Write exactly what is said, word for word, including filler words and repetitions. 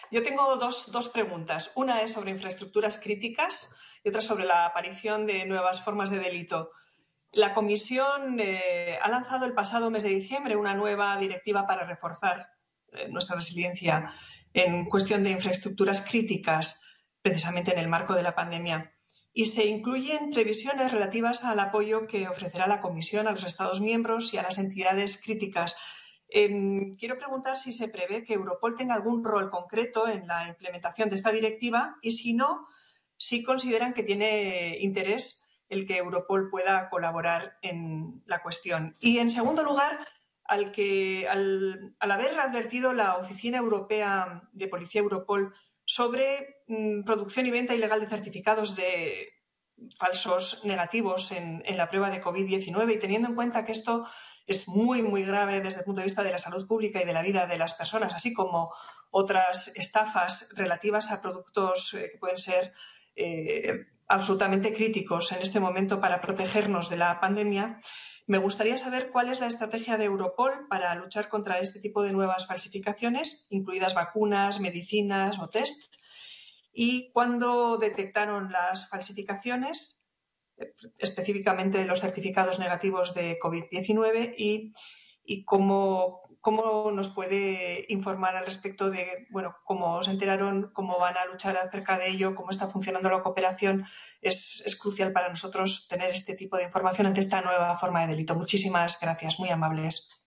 Yo tengo dos, dos preguntas. Una es sobre infraestructuras críticas y otra sobre la aparición de nuevas formas de delito. La Comisión eh, ha lanzado el pasado mes de diciembre una nueva directiva para reforzar eh, nuestra resiliencia en cuestión de infraestructuras críticas, precisamente en el marco de la pandemia. Y se incluyen previsiones relativas al apoyo que ofrecerá la Comisión a los Estados miembros y a las entidades críticas. Eh, quiero preguntar si se prevé que Europol tenga algún rol concreto en la implementación de esta directiva y, si no, si consideran que tiene interés el que Europol pueda colaborar en la cuestión. Y, en segundo lugar, al, que, al, al haber advertido la Oficina Europea de Policía Europol sobre mmm, producción y venta ilegal de certificados de falsos negativos en, en la prueba de COVID diecinueve, y teniendo en cuenta que esto es muy, muy grave desde el punto de vista de la salud pública y de la vida de las personas, así como otras estafas relativas a productos eh, que pueden ser eh, absolutamente críticos en este momento para protegernos de la pandemia, me gustaría saber cuál es la estrategia de Europol para luchar contra este tipo de nuevas falsificaciones, incluidas vacunas, medicinas o test, y cuándo detectaron las falsificaciones, específicamente los certificados negativos de COVID diecinueve, y, y cómo, cómo nos puede informar al respecto de, bueno, cómo se enteraron, cómo van a luchar acerca de ello, cómo está funcionando la cooperación. Es, es crucial para nosotros tener este tipo de información ante esta nueva forma de delito. Muchísimas gracias, muy amables.